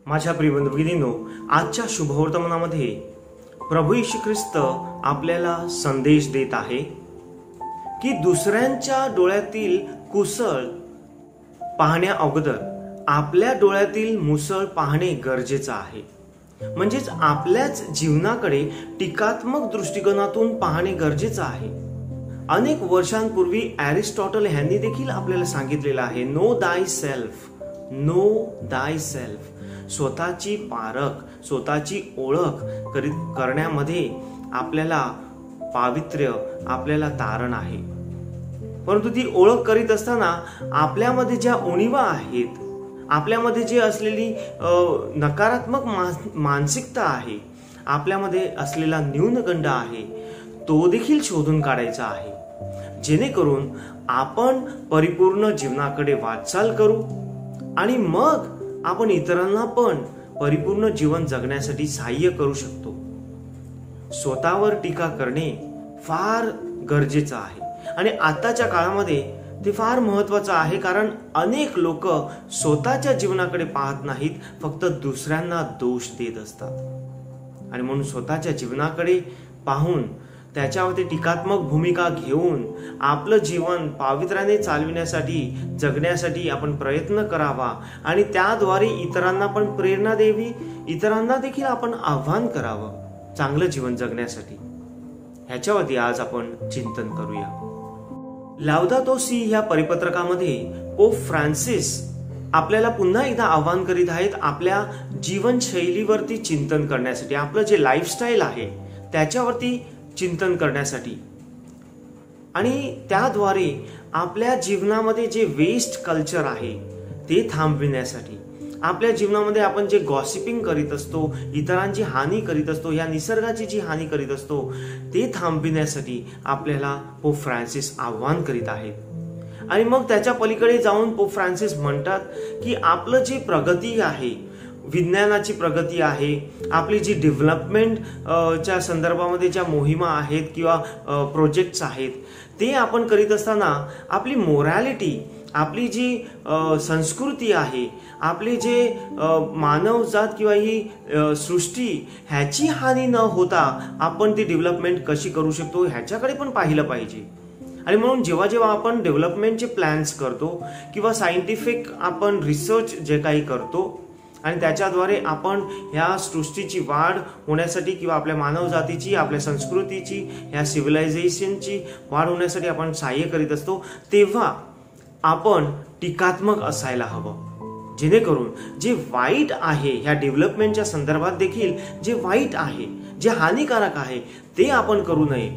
माझ्या प्रिय बंधू भगिनींनो, आजच्या शुभवर्तमानामध्ये प्रभू येशू ख्रिस्त आपल्याला संदेश देत आहे की दुसऱ्यांच्या डोळ्यातील कुसळ पाहण्या अगोदर आपल्या डोळ्यातील मुसळ पाहणे गरजेचं आहे. म्हणजेच आपल्याच जीवनाकडे टीकात्मक दृष्टिकोनातून पाहणे गरजेचं आहे. अनेक वर्षांपूर्वी एरिस्टॉटल यांनी देखील आपल्याला सांगितलेलं आहे, नो दाय सेल्फ, नो दाय सेल्फ. स्वतःची पारख, स्वतःची ओळख करण्यामध्ये आपल्याला पावित्र्य, आपल्याला तारण आहे. परंतु ती ओळख करीत असताना आपल्यामध्ये ज्या उणिवा आहेत, आपल्यामध्ये जे असलेली नकारात्मक मानसिकता आहे, आपल्यामध्ये असलेला न्यूनगंड आहे, तो देखील शोधून काढायचा आहे, जेणेकरून आपण परिपूर्ण जीवनाकडे वाटचाल करू आणि मग आपण इतरांना पण परिपूर्ण जीवन जगण्यासाठी सहाय्य करू शकतो. स्वतःवर टीका करणे फार गरजेचं आहे आणि आताच्या काळामध्ये ते फार महत्वाचं आहे. कारण अनेक लोक स्वतःच्या जीवनाकडे पाहत नाहीत, फक्त दुसऱ्यांना दोष देत असतात. आणि म्हणून स्वतःच्या जीवनाकडे पाहून त्याच्यावरती टीकात्मक भूमिका घेऊन आपलं जीवन पावित्र्याने चालविण्यासाठी, जगण्यासाठी आपण प्रयत्न करावा आणि त्याद्वारे इतरांना पण प्रेरणा द्यावी, इतरांना देखील आपण आव्हान करावं चांगलं जीवन जगण्यासाठी. ह्याच्यावरती आज आपण चिंतन करूया. लाउदातो सी ह्या परिपत्रकामध्ये पोप फ्रान्सिस आपल्याला पुन्हा एकदा आव्हान करीत आहेत आपल्या जीवनशैलीवरती चिंतन करण्यासाठी, आपलं जे लाईफस्टाईल आहे त्याच्यावरती चिंतन करण्यासाठी आणि त्याद्वारे आपल्या जीवनामध्ये जे वेस्ट कल्चर आहे ते थांबविण्यासाठी, आपल्या जीवनामध्ये आपण जे गॉसिपिंग करीत असतो, इतरांची हानी करीत असतो, या निसर्गाची जी हानी करीत असतो ते थांबविण्यासाठी आपल्याला पोप फ्रान्सिस आव्हान करीत आहेत. आणि मग त्याच्या पलीकडे जाऊन पोप फ्रान्सिस म्हणतात की आपलं जी प्रगती आहे, विज्ञानाची प्रगती आहे, आपली जी डेव्हलपमेंट च्या संदर्भामध्ये ज्या मोहिमा आहेत किंवा प्रोजेक्ट्स आहेत ते आपण करीत असताना आपली मोरॅलिटी, आपली जी संस्कृती आहे, आपली जे मानवजात किंवा ही सृष्टी ह्याची हानी न होता आपण ती डेव्हलपमेंट कशी करू शकतो ह्याच्याकडे पण पाहिलं पाहिजे. आणि म्हणून जेव्हा जेव्हा आपण डेव्हलपमेंटचे प्लॅन्स करतो किंवा सायंटिफिक आपण रिसर्च जे काही करतो आणि त्याच्याद्वारे आपण ह्या सृष्टीची वाढ होण्यासाठी किंवा आपल्या मानवजातीची, आपल्या संस्कृतीची, ह्या सिव्हिलायझेशनची वाढ होण्यासाठी आपण सहाय्य करीत असतो, तेव्हा आपण टीकात्मक असायला हवं, जेणेकरून जे वाईट आहे ह्या डेव्हलपमेंटच्या संदर्भात देखील जे वाईट आहे, जे हानिकारक आहे ते आपण करू नये.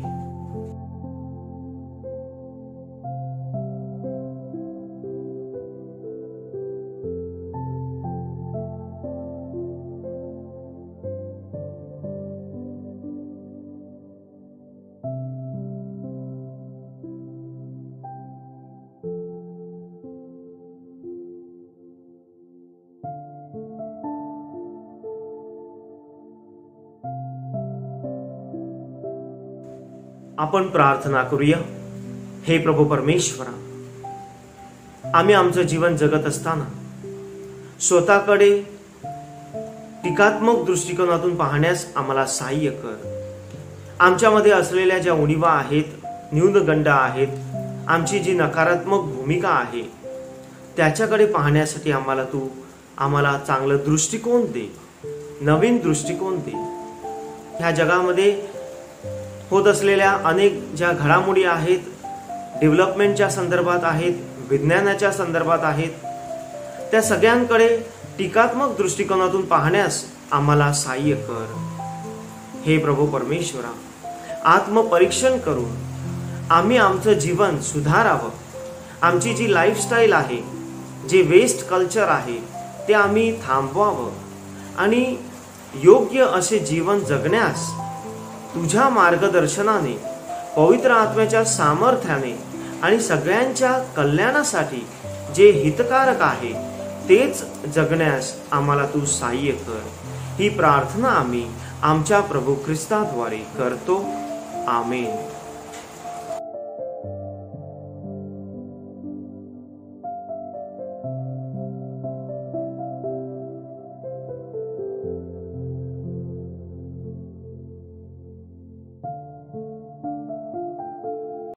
आपण प्रार्थना करूया. हे प्रभू परमेश्वरा, आम्ही आमचं जीवन जगत असताना स्वतःकडे टीकात्मक दृष्टिकोनातून पाहण्यास आम्हाला सहाय्य कर. आमच्यामध्ये असलेल्या ज्या उणिवा आहेत, न्यूनगंड आहेत, आमची जी नकारात्मक भूमिका आहे त्याच्याकडे पाहण्यासाठी आम्हाला चांगलं दृष्टिकोन दे, नवीन दृष्टिकोन दे. ह्या जगामध्ये होत असलेल्या अनेक ज्या घडामोडी आहेत, डेव्हलपमेंटच्या संदर्भात आहेत, विज्ञानाच्या संदर्भात आहेत, त्या सगळ्यांकडे टीकात्मक दृष्टिकोनातून पाहण्यास आम्हाला सहाय्य कर. हे प्रभू परमेश्वरा, आत्मपरीक्षण करून आम्ही आमचं जीवन सुधारावं, आमची जी लाईफस्टाईल आहे, जे वेस्ट कल्चर आहे ते आम्ही थांबवावं आणि योग्य असे जीवन जगण्यास तुझ्या मार्गदर्शनाने, पवित्र आत्म्याच्या सामर्थ्याने आणि सगळ्यांच्या कल्याणासाठी जे हितकारक आहे तेच जगण्यास आम्हाला तू सहाय्य कर. ही प्रार्थना आम्ही आमच्या प्रभू ख्रिस्ताद्वारे करतो. आमेन.